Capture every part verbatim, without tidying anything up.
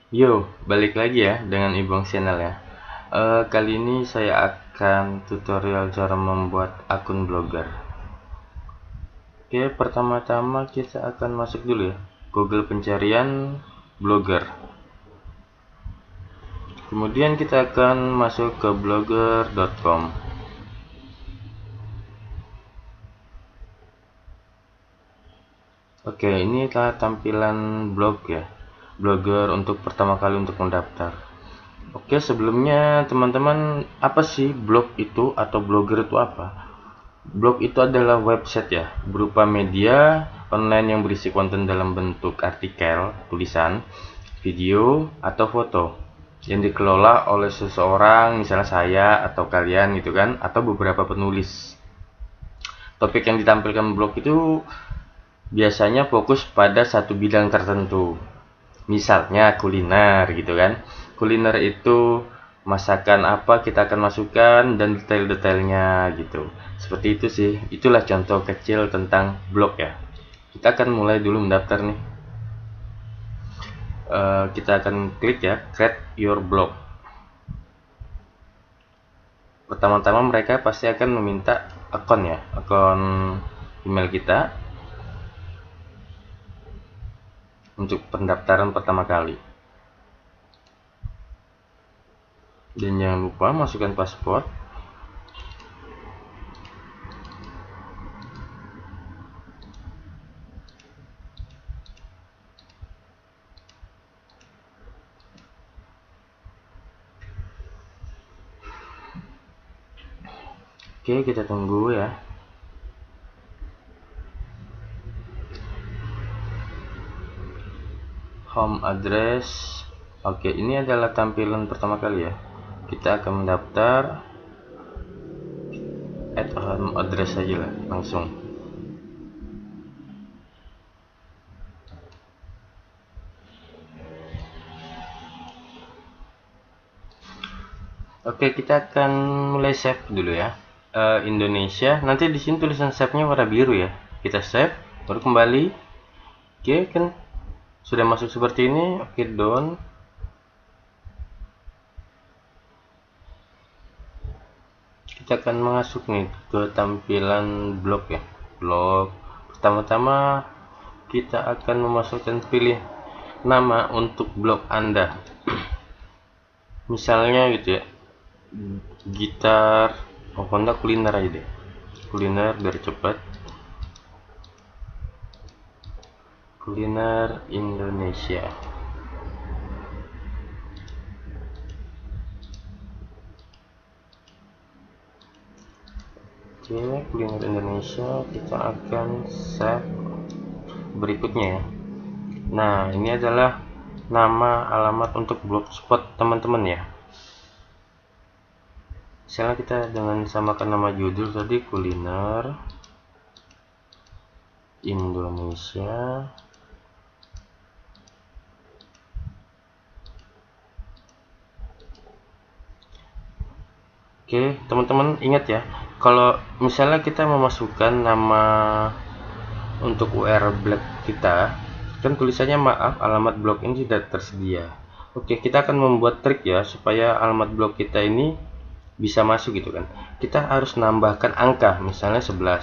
Yo, balik lagi ya dengan Ibong Channel ya. Eh, kali ini saya akan tutorial cara membuat akun blogger. Oke, pertama-tama kita akan masuk dulu ya, Google pencarian blogger. Kemudian kita akan masuk ke blogger dot com. Oke, ini adalah tampilan blog ya, blogger untuk pertama kali untuk mendaftar. Oke, sebelumnya teman-teman, apa sih blog itu atau blogger itu apa? Blog itu adalah website ya, berupa media online yang berisi konten dalam bentuk artikel, tulisan, video, atau foto yang dikelola oleh seseorang, misalnya saya atau kalian gitu kan, atau beberapa penulis. Topik yang ditampilkan blog itu biasanya fokus pada satu bidang tertentu. Misalnya kuliner gitu kan. Kuliner itu masakan apa kita akan masukkan dan detail-detailnya gitu. Seperti itu sih. Itulah contoh kecil tentang blog ya. Kita akan mulai dulu mendaftar nih. Uh, kita akan klik ya, create your blog. Pertama-tama mereka pasti akan meminta akun ya, akun email kita untuk pendaftaran pertama kali. Dan jangan lupa masukkan paspor. Oke, kita tunggu ya. Home address. Oke, ini adalah tampilan pertama kali ya. Kita akan mendaftar. Add home address saja lah, langsung. Oke, kita akan mulai save dulu ya. Uh, Indonesia. Nanti di sini tulisan save-nya warna biru ya. Kita save, baru kembali. Oke, kan sudah masuk seperti ini. Oke, done. Kita akan masuk nih ke tampilan blog ya. Blog. Pertama-tama kita akan memasukkan pilih nama untuk blog Anda. Misalnya gitu ya. Gitar, oh Honda kuliner aja deh. Kuliner biar cepat. Kuliner Indonesia. Oke, kuliner Indonesia kita akan save berikutnya ya. Nah, ini adalah nama alamat untuk blogspot teman-teman ya. Misalnya kita dengan samakan nama judul tadi, kuliner Indonesia. Oke, teman-teman ingat ya, kalau misalnya kita memasukkan nama untuk U R L blog kita, kan tulisannya maaf alamat blog ini tidak tersedia. Oke, kita akan membuat trik ya supaya alamat blog kita ini bisa masuk gitu kan. Kita harus nambahkan angka, misalnya sebelas.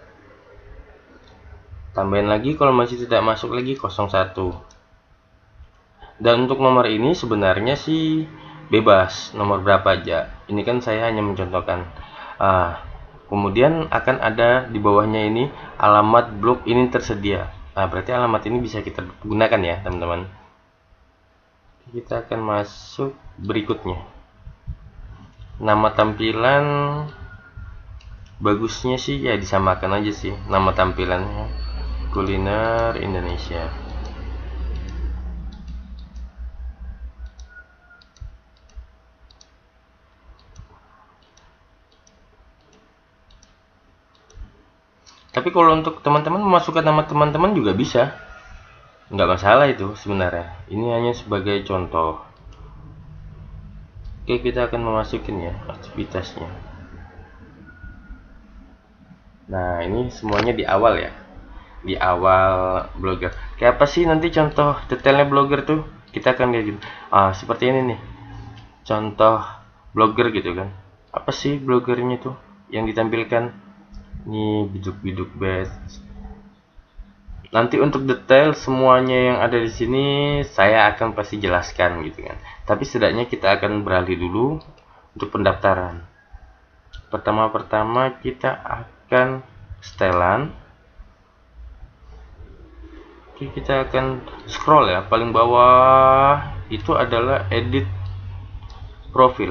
Tambahin lagi kalau masih tidak masuk lagi nol satu. Dan untuk nomor ini sebenarnya sih bebas, nomor berapa aja. Ini kan saya hanya mencontohkan. Ah, kemudian akan ada di bawahnya ini alamat blog ini tersedia. Nah, berarti alamat ini bisa kita gunakan ya, teman-teman. Kita akan masuk berikutnya. Nama tampilan bagusnya sih ya disamakan aja sih nama tampilannya, kuliner Indonesia. Tapi kalau untuk teman-teman memasukkan nama teman-teman juga bisa, nggak masalah itu sebenarnya. Ini hanya sebagai contoh. Oke, kita akan memasukin ya aktivitasnya. Nah, ini semuanya di awal ya, di awal blogger. Kayak apa sih nanti contoh detailnya blogger tuh? Kita akan kayak gitu. Ah, seperti ini nih. Contoh blogger gitu kan. Apa sih bloggernya tuh yang ditampilkan? Nih biduk-biduk best. Nanti untuk detail semuanya yang ada di sini saya akan pasti jelaskan gitu kan. Tapi setidaknya kita akan beralih dulu untuk pendaftaran. Pertama-pertama kita akan setelan. Oke, kita akan scroll ya. Paling bawah itu adalah edit profil.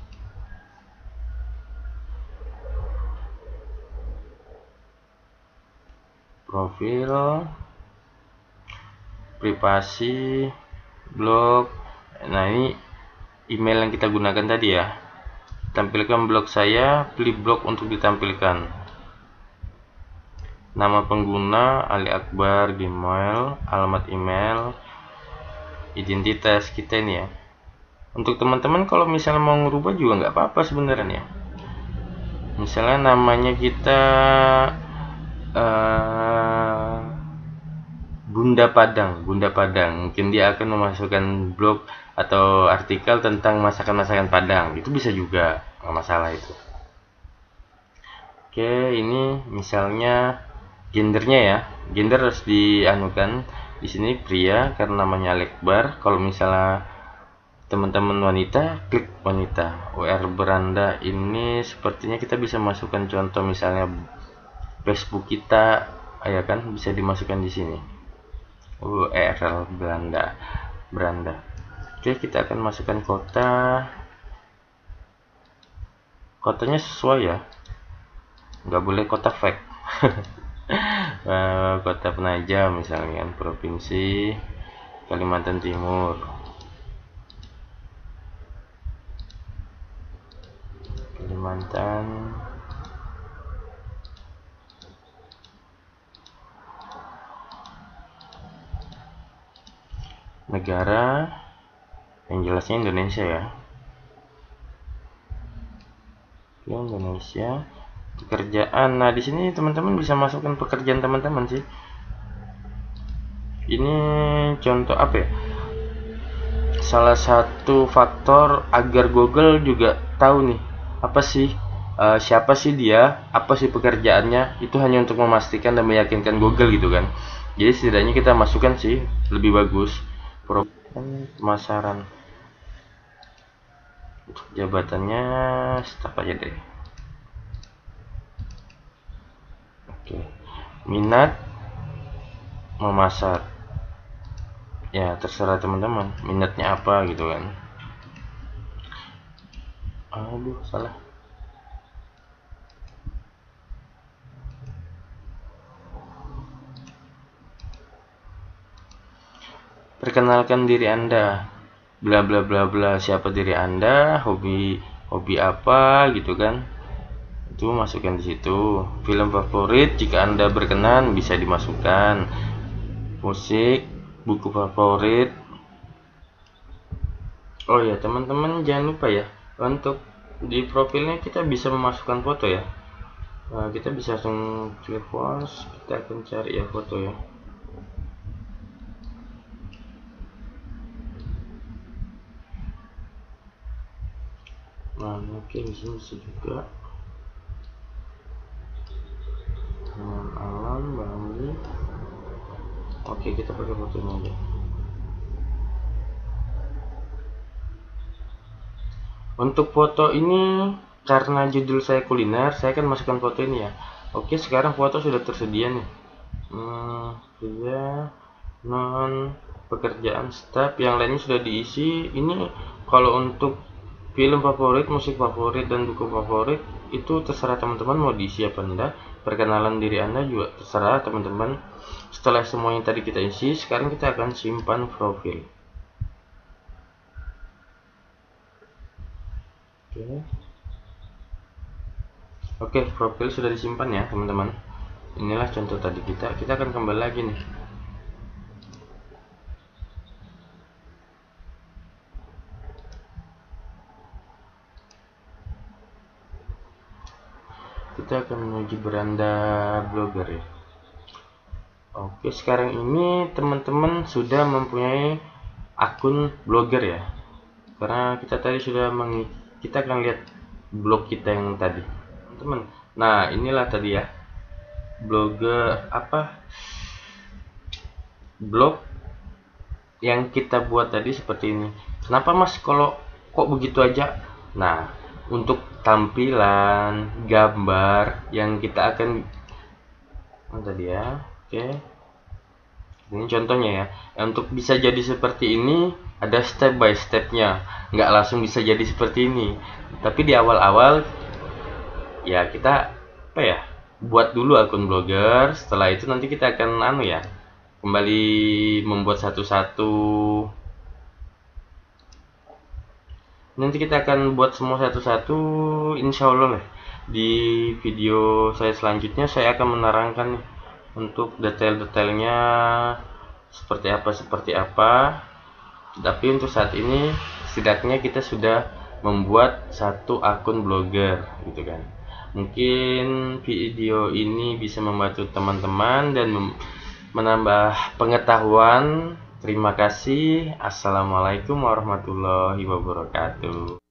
Profil, privasi, blog. Nah, ini email yang kita gunakan tadi ya. Tampilkan blog saya, pilih blog untuk ditampilkan. Nama pengguna Ali Akbar, Gmail, alamat email, identitas kita ini ya. Untuk teman-teman kalau misalnya mau ngerubah juga nggak apa-apa sebenarnya. Misalnya namanya kita uh, Bunda Padang, Bunda Padang. Mungkin dia akan memasukkan blog atau artikel tentang masakan-masakan Padang. Itu bisa juga, nggak masalah itu. Oke, ini misalnya gendernya ya, gender harus dianukan di sini pria karena namanya Alekbar. Kalau misalnya teman-teman wanita, klik wanita. U R beranda ini sepertinya kita bisa masukkan contoh misalnya Facebook kita, ya kan, bisa dimasukkan di sini. U R beranda, beranda. Oke, kita akan masukkan kota. Kotanya sesuai ya, nggak boleh kota fake. Kota Penajam misalnya, provinsi Kalimantan Timur. Kalimantan negara yang jelasnya Indonesia ya. Indonesia. Pekerjaan. Nah, di sini teman-teman bisa masukkan pekerjaan teman-teman sih. Ini contoh apa ya? Salah satu faktor agar Google juga tahu nih, apa sih uh, siapa sih dia, apa sih pekerjaannya, itu hanya untuk memastikan dan meyakinkan Google gitu kan. Jadi setidaknya kita masukkan sih lebih bagus. Pemasaran. Untuk jabatannya staf aja deh. Oke, minat memasak ya, terserah teman-teman minatnya apa gitu kan. Aduh, salah. Perkenalkan diri Anda, bla bla bla bla, siapa diri Anda, hobi hobi apa gitu kan. Itu masukkan di situ. Film favorit jika Anda berkenan bisa dimasukkan. Musik, buku favorit. Oh ya teman-teman, jangan lupa ya, untuk di profilnya kita bisa memasukkan foto ya. Nah, kita bisa langsung klik pause, kita akan cari ya foto ya. Nah, oke, di sini bisa juga. Alam Bali. Oke, kita pakai fotonya aja. Untuk foto ini karena judul saya kuliner, saya akan masukkan foto ini ya. Oke, sekarang foto sudah tersedia nih. Hmm, ya, non pekerjaan staf, yang lainnya sudah diisi. Ini kalau untuk film favorit, musik favorit, dan buku favorit itu terserah teman-teman mau diisi apa enggak. Perkenalan diri Anda juga terserah teman-teman. Setelah semuanya tadi kita isi, sekarang kita akan simpan profil. Oke, Oke, profil sudah disimpan ya teman-teman. Inilah contoh tadi kita. Kita akan kembali lagi nih. Kita akan menuju beranda blogger ya. Oke, sekarang ini teman-teman sudah mempunyai akun blogger ya, karena kita tadi sudah meng kita akan lihat blog kita yang tadi teman. Nah inilah tadi ya blogger apa blog yang kita buat tadi seperti ini. Kenapa mas kalau kok begitu aja? Nah untuk tampilan gambar yang kita akan oh, tadi ya oke ini contohnya ya. Untuk bisa jadi seperti ini ada step by stepnya, nggak langsung bisa jadi seperti ini, tapi di awal-awal ya kita apa ya buat dulu akun blogger. Setelah itu nanti kita akan anu ya kembali membuat satu-satu. Nanti kita akan buat semua satu-satu insya Allah lah. Di video saya selanjutnya saya akan menerangkan nih untuk detail-detailnya seperti apa seperti apa. Tapi untuk saat ini setidaknya kita sudah membuat satu akun blogger gitu kan. Mungkin video ini bisa membantu teman-teman dan menambah pengetahuan. Terima kasih. Assalamualaikum warahmatullahi wabarakatuh.